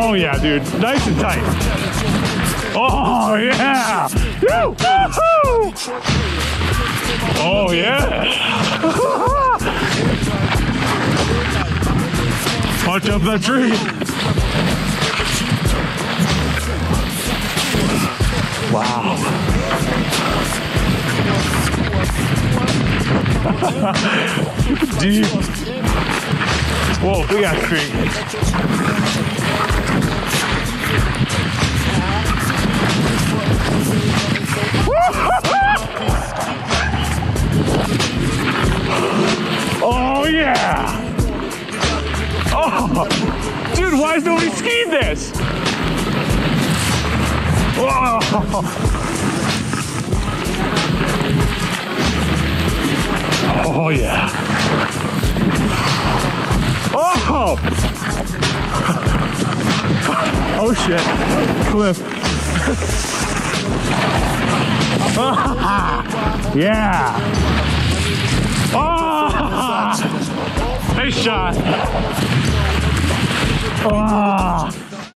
Oh yeah, dude. Nice and tight. Oh yeah. Woo-hoo! Oh yeah. Punch up that tree. Wow. Deep. Whoa, big ass tree. Oh yeah! Oh, dude, why has nobody skied this? Whoa! Oh yeah! Oh! Oh shit! Cliff! Yeah! Oh! Nice shot! Oh!